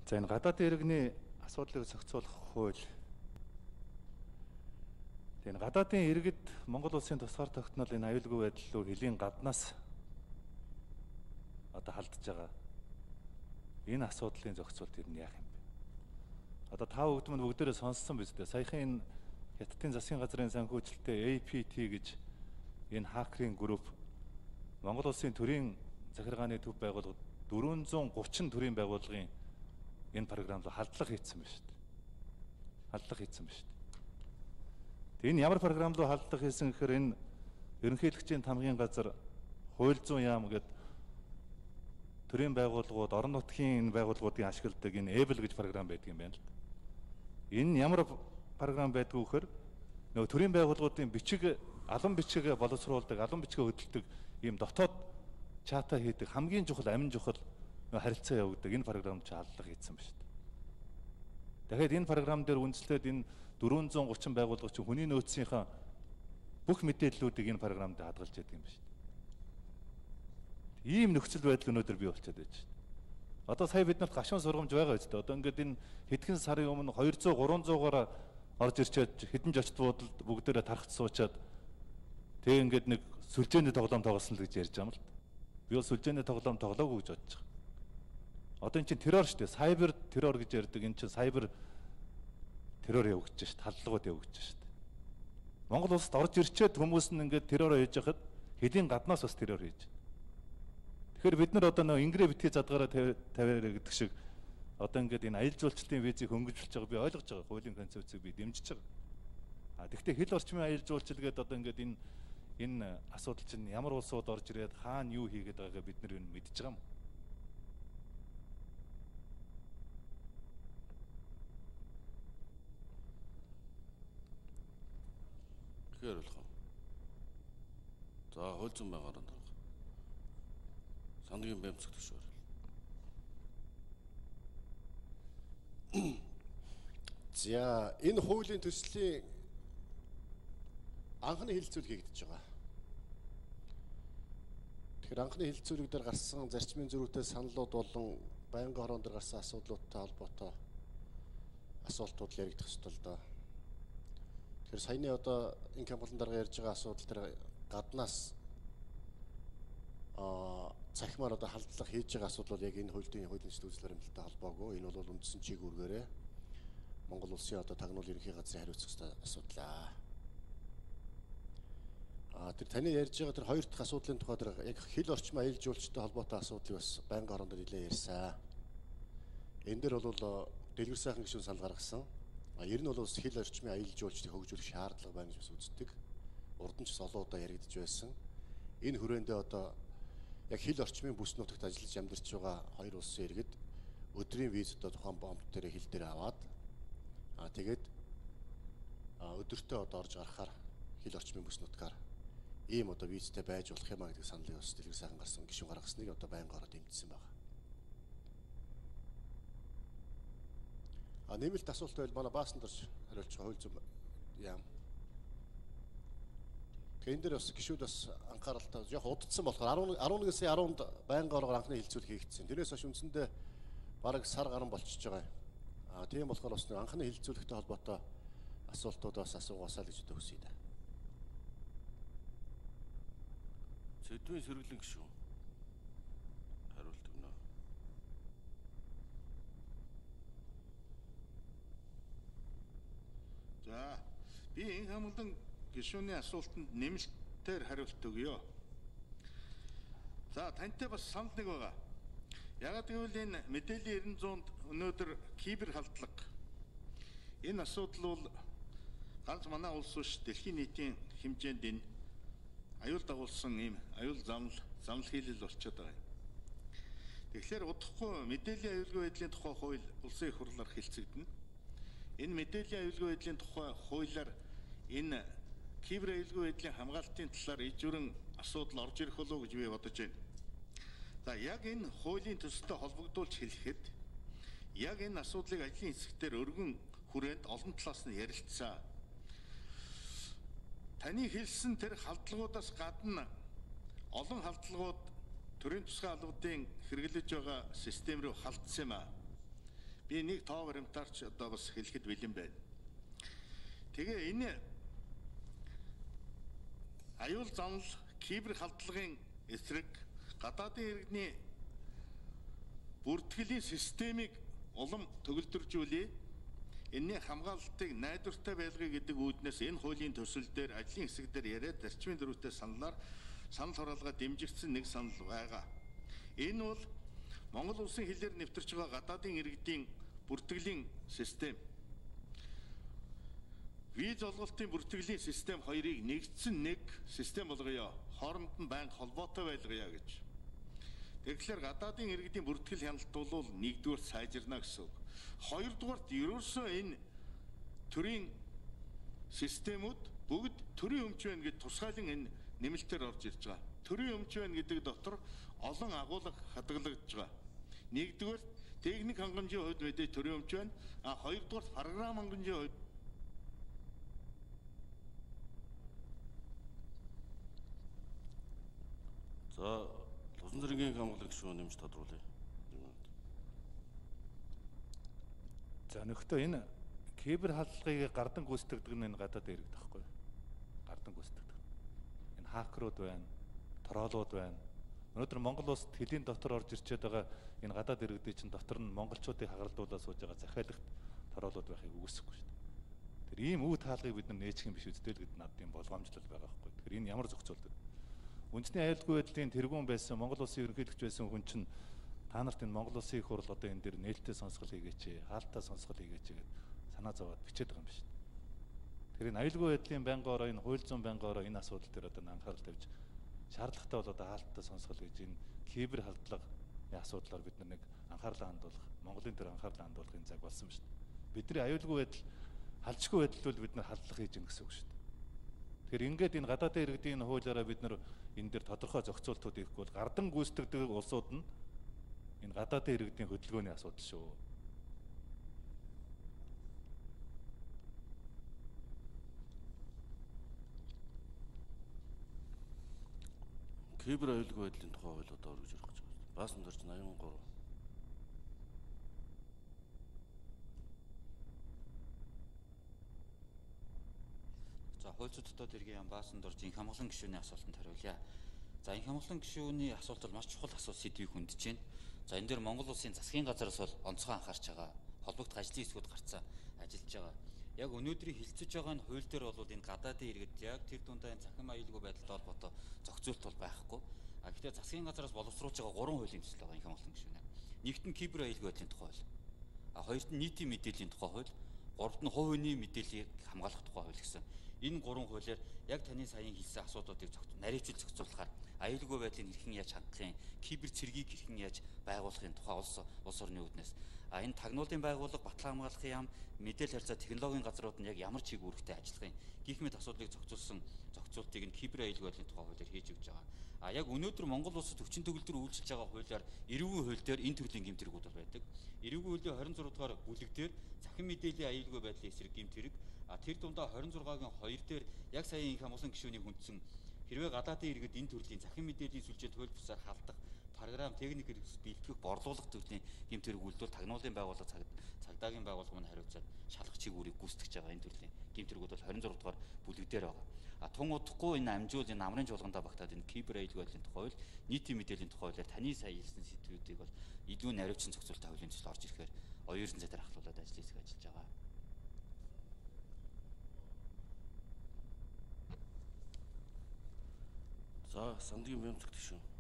За энэ гадаадын иргэний асуудлыг зохицуулах хууль. Энэ гадаадын иргэд Монгол улсын тусгаар тогтнол энэ аюулгүй байдал руу хэлийн гаднаас одоо халдж байгаа. Энэ асуудлын зохицуулт ер нь яах юм бэ? Одоо та бүгд мань бүгдээрээ сонссон биз дээ. Саяхан энэ Хятадын засгийн газрын санхүүжилттэй APT гэж энэ хакерын групп Монгол улсын төрийн захиргааны төв байгууллагад 430 төрийн байгууллагын энэ програмд халдлага хийсэн байна шүү дээ. Халдлага хийсэн байна шүү дээ. Энэ ямар програм руу халдлага хийсэн гэхээр энэ ерөнхийлөгчийн тамгын газар хууль зүйн яам гэдэг төрийн байгууллагууд, орон нутгийн энэ байгууллагуудын ашигладаг энэ Эбл гэж програм байдаг юм байна л да. Энэ ямар програм байдг вэ гэхээр нөгөө төрийн байгууллагуудын бичиг, алан бичиг боловсруулдаг, алан бичгээ хөдөлдөг ийм дотоод чата хийдэг хамгийн чухал, амин чухал харилцаа явуулдаг энэ програмд ч халдлага хийсэн байна шүү дээ. Дахиад энэ програм дээр үндэслээд энэ 430 байгууллага чинь хүний нөөцийнхаа бүх мэдээллүүдийг энэ програмд хадгалж яадаг юм байна шүү дээ. Ийм нөхцөл байдал өнөөдөр бий болчиход байж шүү дээ. Одоо сая бид нарт гашуун сургамж байгаа үстэй. Одоо ингээд энэ хэдхэн сарын өмнө 200 300-аар орж ирчээд хэдэн жочд буудалд бүгдээрээ тархаж суучаад тэгээ ингээд нэг сүлжээний тоглоом тоглосон л гэж ярьж байгаа юм л да. Би бол сүлжээний тоглоом тоглоогүй гэж бодож байгаа. Одоо эн чинь террор шүү дээ. Сайбер террор гэж ярьдаг. Эн чинь сайбер террор явагдаж шүү дээ. Халдлагууд явагдаж шүү дээ. Монгол улсад орж ирчээд хүмүүс нь ингээд террор хийж яхад хэдийн гаднаас бас террор хийж. Тэгэхээр бид нар одоо нэг ингрээ битгий задгаараа тавиараа гэдэг шиг одоо ингээд энэ аялал жуулчлалын визийг хөнгөлүүлж байгаа би ойлгож байгаа. Хуулийн концепцийг би дэмжиж байгаа. А тэгвэл хил орчмын аялал жуулчлал гэдэг одоо ингээд энэ асуудал чинь ямар улсууд орж ирээд хаана юу хийгээд байгааг бид нар мэдж байгаа юм. Тэгэхээр болох. За хууль зүйн байгаараа дарга. Сангийн баймцаг төшөөр. За энэ хуулийн төслийн анхны хилцүүлэг хийгдэж байгаа. Тэгэхээр анхны хилцүүлэг дээр гарсан зарчмын зөрүүтэй саналууд болон байнгын хорон дээр гарсан асуудлуудтай холбоотой асуултууд яригдах ёстой л доо. Тэгэхээр саяны одоо энэ кампусын дарга ярьж байгаа асуудал дээр гаднаас цахимаар одоо халдлага хийж байгаа асуудал бол яг энэ хуулийн нэмэлт үзлэремжтэй холбоогүй. Энэ бол үндсэн чиг үүргээрээ Монгол улсын одоо тагнуул ерөнхий газрын хариуцах ёстой асуудал. Тэр таны ярьж байгаа тэр хоёр дахь асуудлын тухай тэр яг хил орчмын аялал жуулчтай холбоотой асуудлыг бас байнгын хорон дээр нэлээд ярьсан. Энэ дээр бол дэлгэр сайхан гишүүн санал гаргасан. Ер нь бол хил орчмын аялал жуулчдыг хөгжүүлэх шаардлага байна гэж үздэг. Урд нь ч олон удаа яригдж байсан. Энэ хүрээндээ одоо яг хил орчмын бүс нутагт ажиллаж амьдарч байгаа хоёр улсын иргэд өдрийн виз одоо тухайн бомб дээр хил дээр аваад тэгээд өдөртөө одоо орж гарахаар хил орчмын бүс нутгаар ийм одоо визтэй байж болох юм а гэдэг саналыг бас дэлгэр сайхан гарсан гишүүн гаргасныг одоо байнгын ороод дэмжсэн байна. Нэмэлт асуулт байл манай баасан дорж хариулж байгаа хууль зүйн яам. Тэгэхээр энэ дээр бас гишүүд бас анхааралтай яг удагдсан болохоор 11 сая 10-нд байнгын ороор анхны хилцүүлэг хийгдсэн. Тэрнээс хойш үндсэндээ бараг сар гарan болчихж байгаа. Тийм болохоор бас анхны хилцүүлэгтэй холбоотой асуултуудаас асуугаасаа л гэж хүсье да. Сэдвийн сэргэлэн гишүүн хариулт өгнө. За би Л.Энх-Амгалан гишүүний асуултанд нэмэлтээр хариулт өгье. За тантай бас санал нэг байгаа. Ягаад гэвэл энэ мэдээллийн 900-д өнөөдөр кибер халдлага энэ асуудал бол ганц манай улс биш дэлхийн нийтийн хэмжээнд энэ аюул дагуулсан ийм аюул замнал хийлэл болчиход байгаа юм. Тэгэхээр удахгүй мэдээллийн аюулгүй байдлын тухай хууль улсын их хурлаар хэлцэгдэнэ. Энэ мэдээллийн аюулгүй байдлын тухай хуулиар энэ кибер аюулгүй байдлын хамгаалтын талаар ижүүрэн асуудал орж ирэх болов уу гэж би бодож байна. За яг энэ хуулийн төсөлтэй холбогдуулж хэлэхэд яг энэ асуудлыг ажлын хэсгээр өргөн хүрээнд олон талаас нь ярилцсан. Таны хэлсэн тэр халдлагуудаас гадна олон халдлагууд төрийн тусгай албадын хэрэглэж байгаа систем рүү халдсан юм а. Би нэг тоо баримтаарч одоо бас хэлэхэд бэлэн байна. Тэгээ энэ аюул занал кибер халдлагын эсрэг гадаадын иргэний бүртгэлийн системийг улам төгөлдржүүлээ. Энэний хамгаалалтыг найдвартай байлгая гэдэг үүднээс энэ хуулийн төсөл дээр ажлын хэсэг дээр яриад зарчмын дөрвтэй санал хураалгаа дэмжигдсэн нэг санал байгаа. Энэ бол Монгол улсын хилээр нэвтэрч байгаа гадаадын иргэдийн бүртгэлийн систем. Виз олголтын бүртгэлийн систем хоёрыг нэгдсэн нэг систем болгоё. Хооронд нь байнга холбоотой байлгая гэж. Тэгэхээр гадаадын иргэдийн бүртгэл хяналт бол нэгдүгээр сайжирна гэсэн үг. Хоёрдугаарт ерөөсөө энэ төрийн системүүд бүгд төрийн өмч байна гэж тусгайлан энэ нэмэлтээр орж ирж байгаа. Төрийн өмч байна гэдэг дотор олон агуулга хадгалагдж байгаа. Нэгдүгээр техник хангамжийн хувьд мэдээ төрийн өмч байна. Хоёрдугаар програм хангамжийн хувьд За Тусан зэргийн хамгаалах гишүүн нэмж тодруулъя. За нөхдөө энэ кибер халдлагыг гардан гүйцэтгэдэг нь энэ гадаад иргэд тахгүй. Гардан гүйцэтгэдэг. Энэ хакерууд байна, троллууд байна. Өнөөдөр Монгол улсад хэлийн дотор орж ирчээд байгаа энэ гадаад иргэдийн чинь дотор нь монголчуудыг хагалдуулаад сууж байгаа захиалагт троллууд байхыг үгүйсэхгүй шүү дээ. Тэр ийм үе таалгыг бид нар нээчих юм биш үстэл гэд надад юм болгоомжлол байгаа байхгүй. Тэгэхээр энэ ямар зохицуулдаг? Үндэсний аюулгүй байдлын тэргүүн байсан Монгол улсын ерөнхийлөгч байсан хүн чинь та нарт энэ Монгол улсын их хурл одоо энэ дээр нээлттэй сонсгол хийгээч, хаалттай сонсгол хийгээч гэд санаа зовоод бичээд байгаа юм биш. Тэр энэ аюулгүй байдлын байнгын ороо энэ хууль зүйн байнгын ороо энэ асуудал дээр одоо анхаарал тавьж шаардлагатай бол одоо хаалттай сонсгол гэж энэ кибер халдлагын асуудлаар бид нэг анхаарлаа хандуулах, Монголын дээр анхаарлаа хандуулахын цаг болсон шүү дээ. Бидний аюулгүй байдал, халжгүй байдал бол бид нар халдлага хийж гэнэ гэсэн үг шүү дээ. Тэгэхээр ингээд энэ гадаадын иргэдийн хуулиараа бид нар энэ дээр тодорхой зохицуултууд хийхгүй бол гардан гүйцэтгэдэг улсууд нь энэ гадаадын иргэдийн хөдөлгөөний асуудал шүү. Кибер аюулгүй байдлын тухай хууль одоо өргөж ирэх гэж байна. Баасан дорж 83. За хууль зүйн дотоод хэргийн яам баасан дорж Л.Энх-Амгалан гишүүний асуултанд хариулъя. За Л.Энх-Амгалан гишүүний асуулт бол маш чухал асуулт сэдвийг хүндэж байна. За энэ дээр Монгол улсын засгийн газараас бол онцгой анхаарч байгаа. Холбогдох ажлын хэсгүүд гарцаа ажиллаж байгаа. Яг өнөөдрийн хилцэж байгаа энэ хууль дээр бол энэ гадаадын иргэд яг тэр дундаа энэ цахим аюулгүй байдалтай холбоотой зохицуулт бол байхгүй. Гэхдээ засгийн газараас боловсруулж байгаа 3 хуулийн төсөл байгаа Л.Энх-Амгалан гишүүнээ. Нэгт нь кибер аюулгүй байдлын тухай хууль. Хоёрт нь нийтийн мэдээллийн тухай хууль. Гуравт нь хувь хүний мэдээллийг хамгаалах тухай хууль гэсэн. Энэ 3 хуулиар яг таны саяхан хэлсэн асуудлуудыг наривчилж зохицуулахаар аюулгүй байдлыг хэрхэн яаж хангахын, кибер цэргийг хэрхэн яаж байгуулахын тухай улс орны үүднээс энэ тагнуулын байгууллага, батлан хамгаалахын яам, мэдээлэл харьцаа технологийн газрууд нь яг ямар чиг үүрэгтэй ажиллахын гэх мэт асуудлыг зохицуулсан зохицуултыг нь кибер аюулгүй байдлын тухай хуулиар хийж өгч байгаа. Яг өнөөдөр Монгол улсад хүчин төгөлдөр үйлчилж байгаа хуулиар эрүүгийн хууль дээр энэ төрлийн гэмтэргүүд бол байдаг. Эрүүгийн хуулийн 26 дугаар бүлэг дээр захин мэдээллийн аюулгүй байдлын эсрэг гэмтэрэг, тэр дундаа 26-гийн 2 дээр яг сая Л.Энх-Амгалан гишүүний хүндсэн хэрвээ гадаадын иргэд энэ төрлийн захин мэдээллийн сүлжээнд хууль бусаар халдах, програм, техник бэлтгэх, борлуулах төрлийн гэмтэрэг үйлдэл тагнуулын байгууллага, цагдаагийн байгууллага мань хариуцаад шалгах чиг үүрийг гүйцэтгэж байгаа энэ төрлийн гэмтэргүүд бол 26 дугаар бүлэг дээр байгаа. Тун удахгүй энэ амжуул энэ амрын жуулгандаа багтаад энэ кибер аюулгүй байдлын тухай хууль, нийтийн мэдээллийн тухай хуулиар таны сая хэлсэн сэдвүүдийг бол илүү наривчин зохицуулалттай хуулийн төсөл орж ирэхээр оюурын зайд ахлуулаад ажлын хэсэг ажиллаж байгаа. За Сандгийн бямцагт шүү.